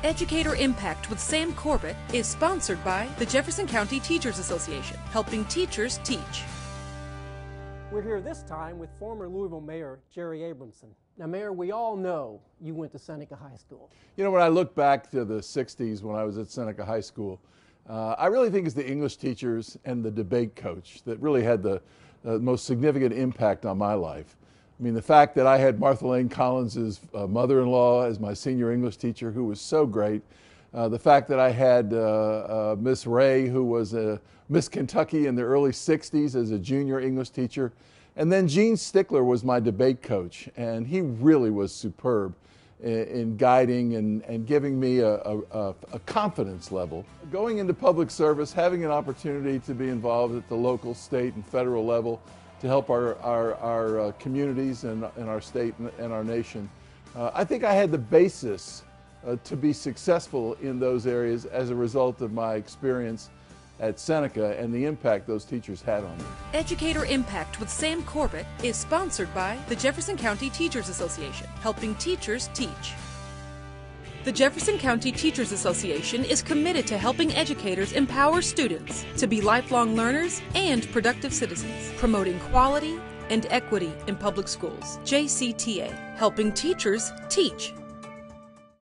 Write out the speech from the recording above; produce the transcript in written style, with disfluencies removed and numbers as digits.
Educator Impact with Sam Corbett is sponsored by the Jefferson County Teachers Association, helping teachers teach. We're here this time with former Louisville Mayor Jerry Abramson. Now, Mayor, we all know you went to Seneca High School. You know, when I look back to the 60s when I was at Seneca High School, I really think it's the English teachers and the debate coach that really had the most significant impact on my life. I mean, the fact that I had Martha Lane Collins' mother-in-law as my senior English teacher, who was so great. The fact that I had Miss Ray, who was Miss Kentucky in the early 60s as a junior English teacher. And then Gene Stickler was my debate coach, and he really was superb in guiding and giving me a confidence level. Going into public service, having an opportunity to be involved at the local, state, and federal level to help our communities and our state and our nation, I think I had the basis to be successful in those areas as a result of my experience at Seneca and the impact those teachers had on me. Educator Impact with Sam Corbett is sponsored by the Jefferson County Teachers Association, helping teachers teach. The Jefferson County Teachers Association is committed to helping educators empower students to be lifelong learners and productive citizens, promoting quality and equity in public schools. JCTA, helping teachers teach.